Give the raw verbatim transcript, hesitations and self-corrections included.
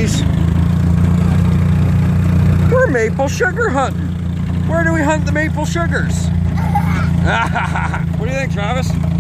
trees. We're maple sugar hunting. Where do we hunt the maple sugars? What do you think, Travis?